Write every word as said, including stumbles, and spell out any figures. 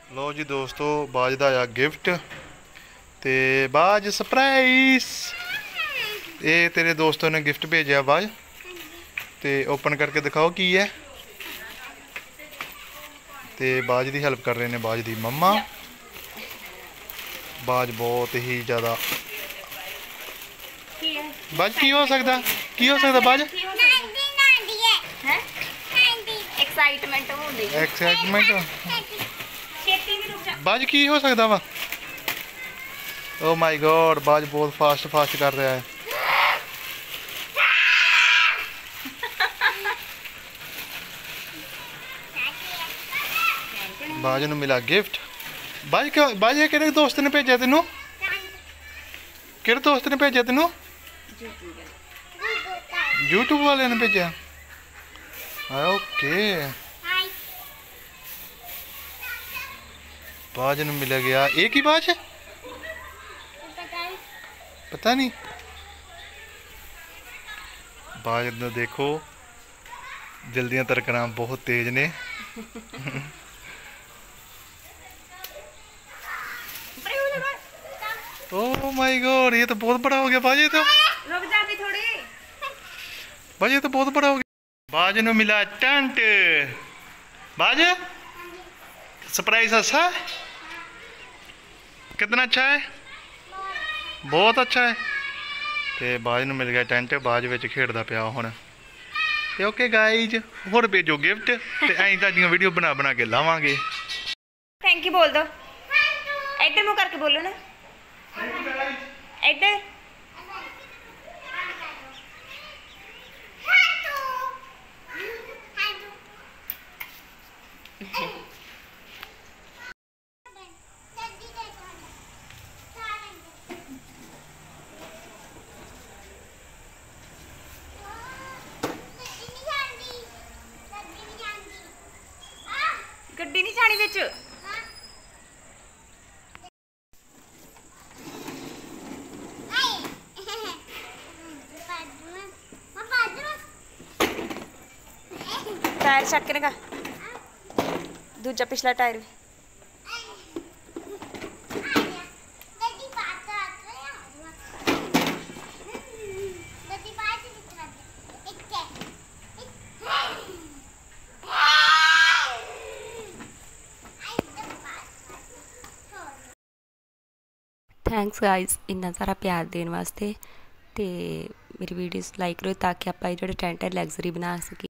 लो जी दोस्तों, बाज का आया गिफ्ट। ते बाज सरप्राइज, ये तेरे दोस्तों ने गिफ्ट भेजा बाज। ते ओपन करके दिखाओ की है। ते बाज की हेल्प कर रहे हैं बाज की मम्मा। बाज बहुत ही ज़्यादा बाज की हो सकता की हो सकता बाज एक्साइटमेंट एक्साइटमेंट बाज की हो सकता वा। ओ माय गॉड, बाज बहुत फास्ट फास्ट कर रहा है। बाज नूं मिला गिफ्ट। बाज क्यों बाज ये किहड़े दोस्त ने भेजा तेनू? किहड़े दोस्त ने भेजा तेनू? यूट्यूब वाले ने भेजा। ओके, बाज नूं मिल गया एक ही बाज है, पता नहीं। बाज नूं देखो, दिल दियां धड़कनां बहुत तेज ने। ओह माय गॉड, ये तो बहुत बड़ा हो गया बाज। ये तो रुक जाती थोड़ी। बाज ये तो बहुत बड़ा हो गया। बाज नूं मिला टेंट। बाज सरप्राइज अच्छा है, कितना अच्छा है? बहुत अच्छा है। तो बाज नूं मिल गया टेंट, बाज विच खेडदा पिया हुण। ते ओके गाइज, होर भेजो गिफ्ट ते ऐं तुहाडियां वीडियो बना बना के लावांगे। थैंक यू बोल दो, इधर मुंह करके बोलो ना, इधर। गड्डी नहीं जानी बिच। टायर चक ने का दूजा पिछला टायर भी। थैंक्स गाइज इन्ना सारा प्यार देने वास्ते। ते मेरी वीडियोस लाइक करो ताकि आप जो टेंट है लग्जरी बना सके।